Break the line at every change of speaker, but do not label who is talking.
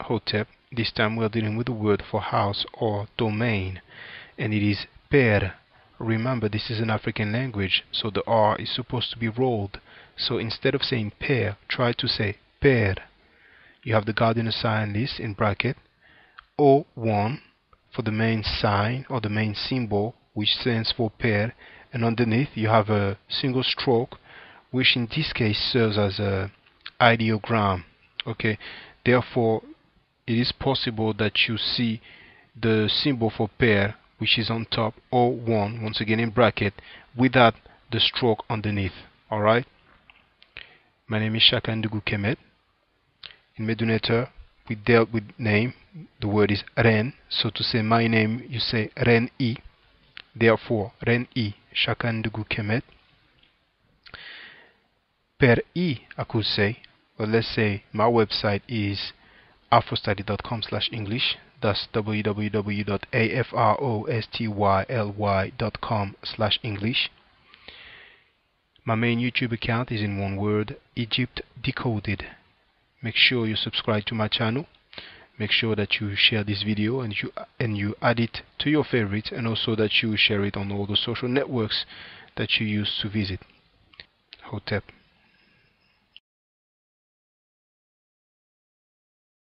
Hotep. This time we are dealing with the word for house or domain, and it is per. Remember, this is an African language, so the R is supposed to be rolled. So instead of saying per, try to say per. You have the Guardian Assigned list in bracket O1 for the main sign or the main symbol, which stands for per, and underneath you have a single stroke, which in this case serves as a ideogram. Okay, therefore it is possible that you see the symbol for pair, which is on top, O1, once again in bracket, without the stroke underneath. Alright? My name is Chaka Ndugu Kemet. In Medunator, we dealt with name. The word is Ren. So to say my name, you say Ren I. Therefore, Ren I, Chaka Ndugu Kemet. Per I, I could say, well, let's say my website is afrostudy.com/English. That's www.afrostyly.com/English. My main YouTube account is in one word, Egypt Decoded. Make sure you subscribe to my channel. Make sure that you share this video and you add it to your favorites, and also that you share it on all the social networks that you use to visit. Hotep.